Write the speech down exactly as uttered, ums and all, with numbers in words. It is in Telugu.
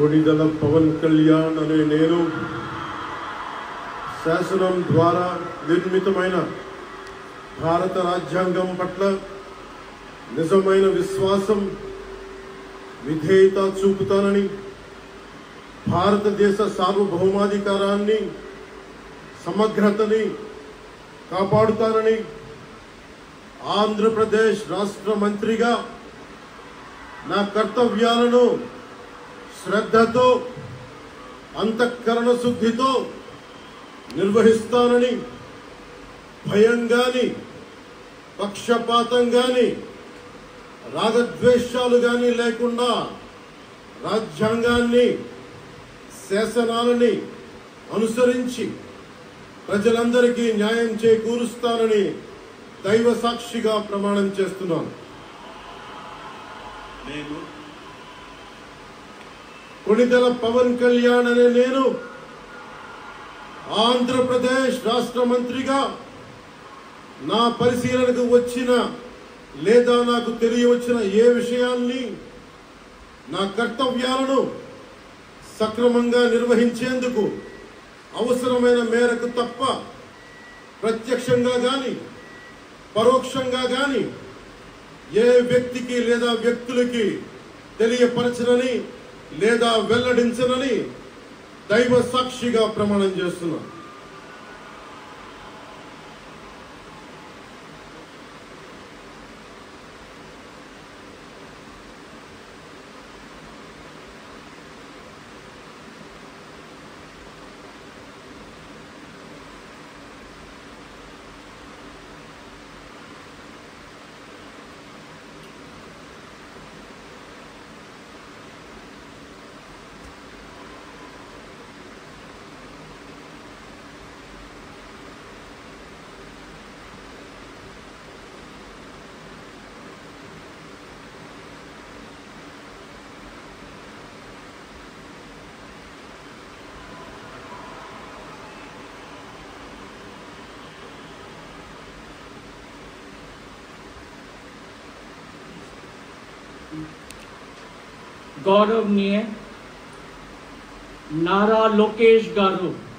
కొణిదెల పవన్ కళ్యాణ్ అనే నేను శాసనం ద్వారా నిర్మితమైన భారత రాజ్యాంగం పట్ల నిజమైన విశ్వాసం విధేయత చూపుతానని, భారతదేశ సార్వభౌమాధికారాన్ని సమగ్రతని కాపాడుతానని, ఆంధ్రప్రదేశ్ రాష్ట్ర మంత్రిగా నా కర్తవ్యాలను శ్రద్ధతో అంతఃకరణ శుద్ధితో నిర్వహిస్తానని, భయం గాని పక్షపాతం గాని రాగద్వేషాలు గాని లేకుండా రాజ్యాంగాన్ని శాసనాలని అనుసరించి ప్రజలందరికీ న్యాయం చేకూరుస్తానని దైవ సాక్షిగా ప్రమాణం చేస్తున్నాను. నేను కొణిదెల పవన్ కళ్యాణ్ అనే నేను ఆంధ్రప్రదేశ్ రాష్ట్ర మంత్రిగా నా పరిశీలనకు వచ్చిన లేదా నాకు తెలియవచ్చిన ఏ విషయాల్ని నా కర్తవ్యాలను సక్రమంగా నిర్వహించేందుకు అవసరమైన మేరకు తప్ప ప్రత్యక్షంగా గాని పరోక్షంగా గాని ఏ వ్యక్తికి లేదా వ్యక్తులకి తెలియపరచనని లేదా వెల్లడించనని దైవ సాక్షిగా ప్రమాణం చేస్తున్నాను. गौरवनीय नारा लोकेश गारू।